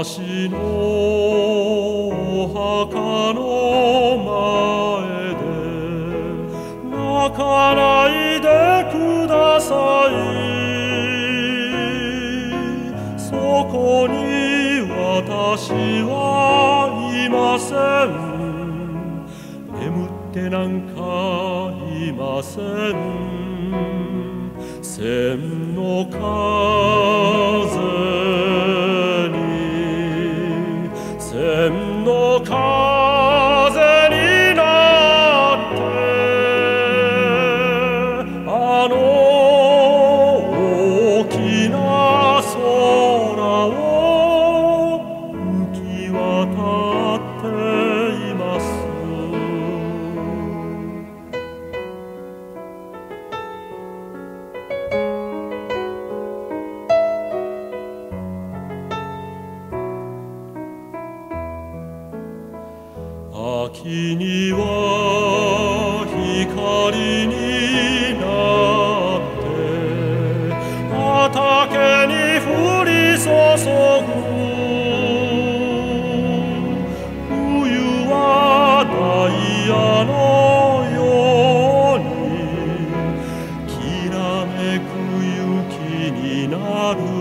私のお墓の前で泣かないでください。そこに私はいません。眠ってなんかいません。千の風に千の風になってあの大きな空を浮き渡っています。秋には光になって畑に降り注ぐ。冬はダイヤのようにきらめく雪になる。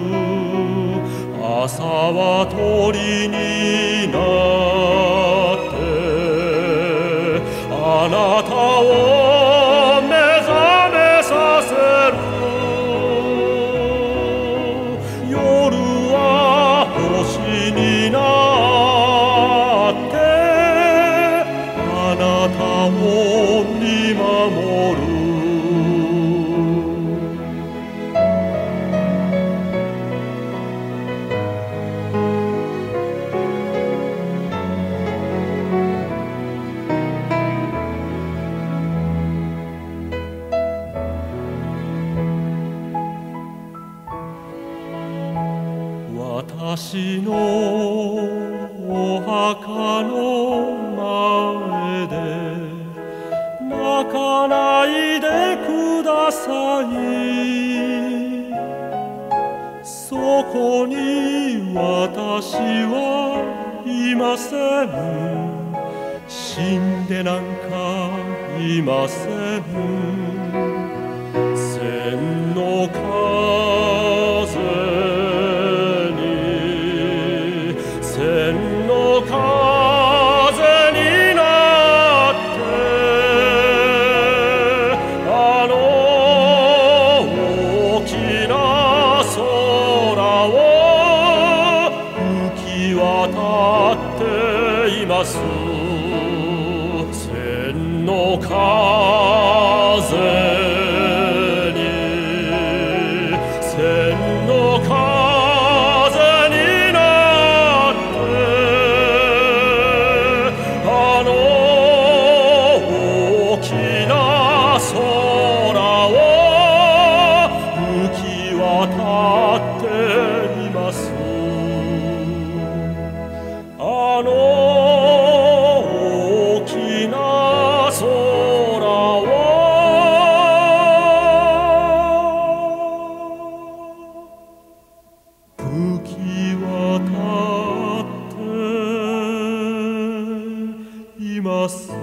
朝は鳥になってあなたを目覚めさせる。夜は星になってあなたを見守る。私のお墓の前で泣かないでください。そこに私はいません。死んでなんかいません。千の風千の風になってあの大きな空を浮き渡っています。千の風に千の風あの大きな空を浮き渡っています。